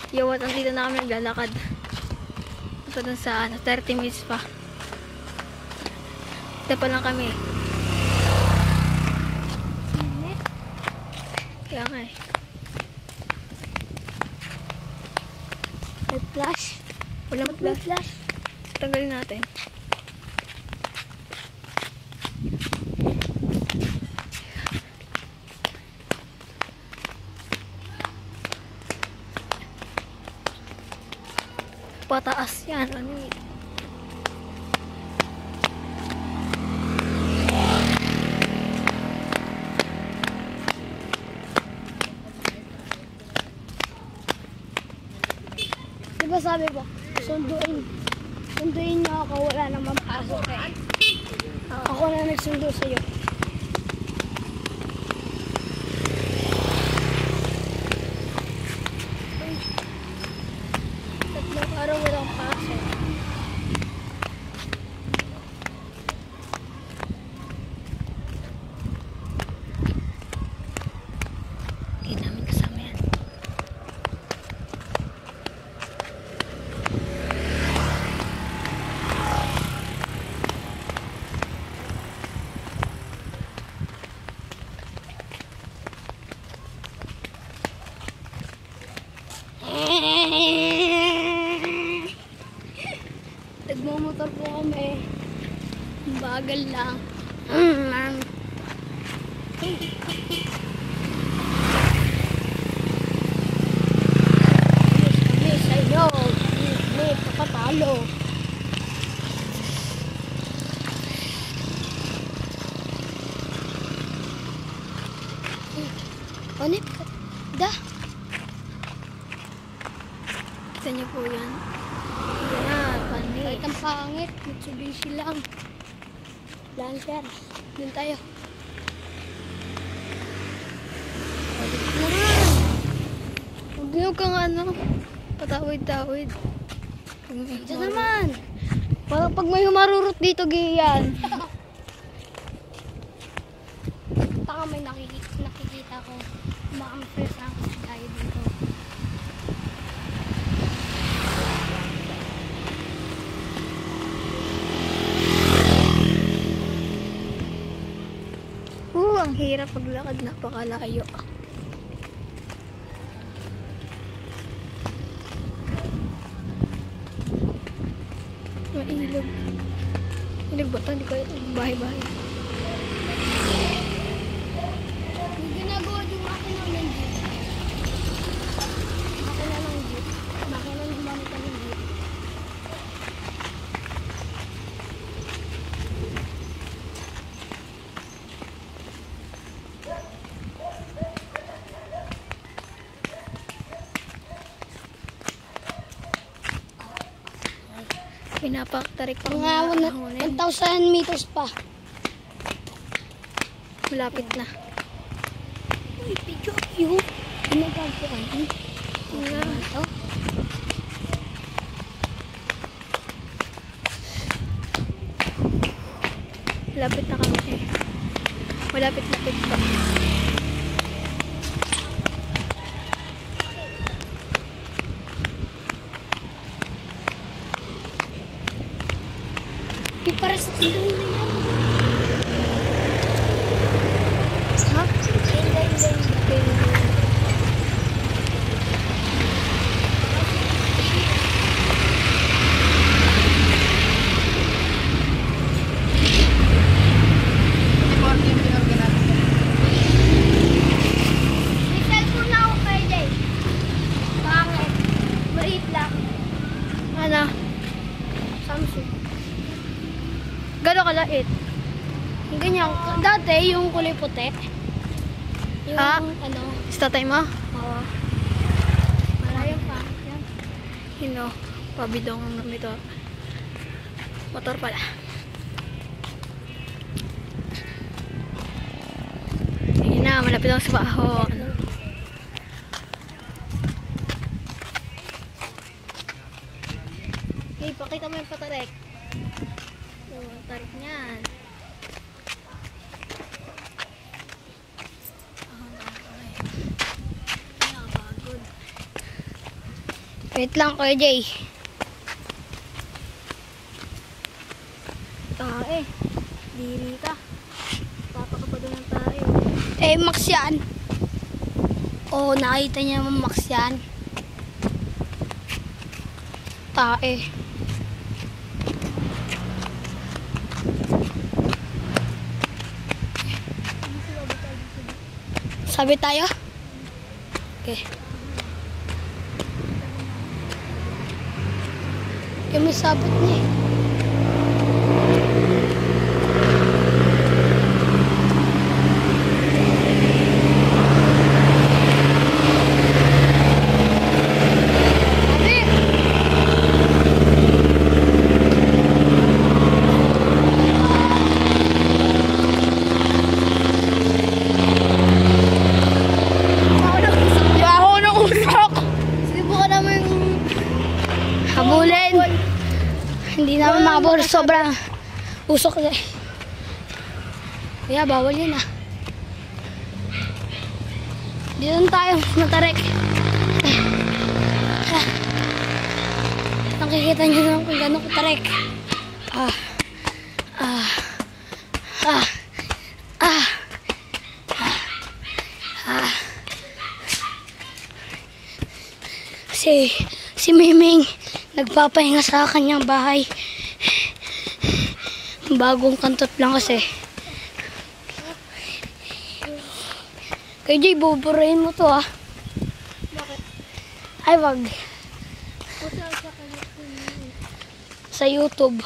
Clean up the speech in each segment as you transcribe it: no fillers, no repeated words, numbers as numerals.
Yawat, dito na kami naglalakad. Ito dun sa 30 minutes pa. Ito pa lang kami. Kaya nga eh. May flash. Walang flash. Tanggalin natin. Pataas yan. Ano yun? Diba sabi ko, sunduin niyo ako, wala namang pasok eh. Ako na nagsundo sa'yo. Tatlong araw walang pasok. Hindi namin kasama yan. Nagmumotor po kami. Bagal lang. Kami sa iyo. May papatalo. Ano? Da. Kita niyo po yan. Yan, panis. Kahit ang pangit, Mitsubishi lang. Lancer. Doon tayo. Huwag kang ano, patawid-tawid. Diyan naman. Parang pag may humarurot dito, giyan. Baka may nakikita ko. Baka may first rank tayo dito. Ang hirap paglakad, napakalayo. May ilog. Ilog ba ito? Hindi ko bahay-bahay. May ginagawa yung makina ng jeep. Makina ng jeep. Makina ng gumamit ng jeep. Pinapaktarik ko Mga 1,000 meters pa. Malapit na. Uy, video yun. Ginagagawa yun. Ito. Malapit na kami. Malapit-lapit pa. Para sa tindang na yan. Ha? Hindi. May cellphone na ako kay Jay. Bakit? Maliit lang. Ano? Samsung. Gano'n kalait? Ganyan. Dati yung kulay puti. Yung Ha? ano. Is tatay mo? Oo. Malayo pa. Yan. Hino. Pabidong ng ito. Motor pala. Ayun na, malapit ako sa baho. Hey, pakita mo yung patarik. Tarik niyan. Nakapagod. Wait lang, Kuya Jay. Tae. Diri ka. Papa ka pa doon ng tae. Eh, Max yan. Oo, nakita niya naman Max yan. Tae. Sabi tayo? Okay. Yung may sabot niya eh. Habulin. Hindi naman makabor. Sobrang usok na. Kaya bawal yun ah. Dito na tayo. Matarek. Nakikita nyo naman kung gano'ng katarek. Si Miming nagpapahinga sa kanyang bahay. Bagong kantot lang kasi. Kay Jay, buburahin mo to ah. Bakit? Ay, wag. Kasi sa kanya po yun. Sa YouTube.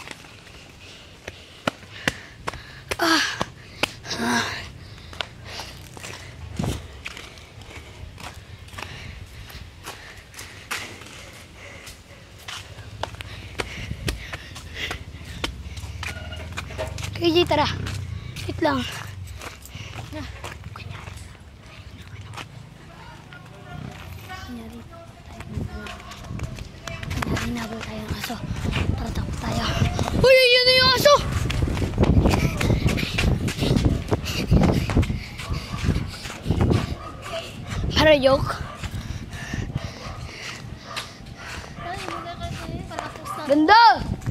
Kay Jay, tara. Wait lang. Hinabol tayo ng aso. Tara, takot tayo. Uy, yun na yung aso! Para joke. Ay, muna kasi palapos na. Ganda!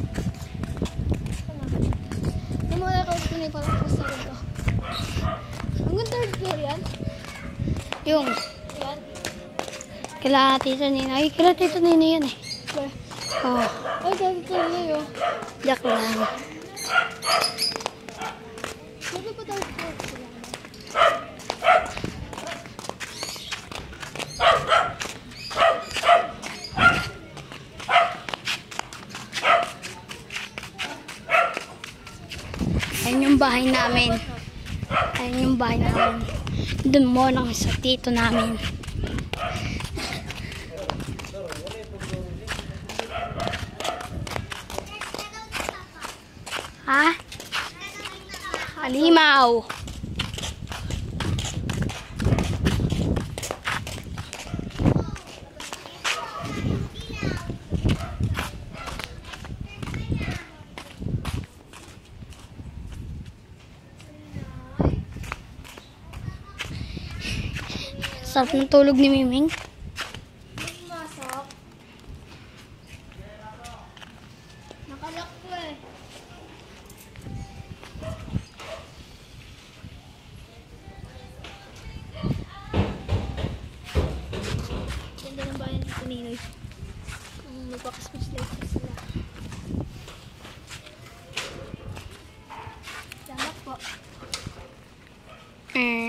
Muna kasi palapos na ganito. Hanggang third floor yan? Yung Yan? kila Tito Nina. Ay, kila Tito Nina yan eh. Where? Oh, Ay, ganito na yun. yak lang. Bakit pa third floor sila? Ayan yung bahay namin. Ayan yung bahay namin. Doon mo lang sa tito namin. Ha? Halimaw. Sarap ng tulog ni Miming. Masok. Nakalak ko eh. Ganda ng bayan dito, Ninoy. Magpaka-switch light pa sila. Salamat po.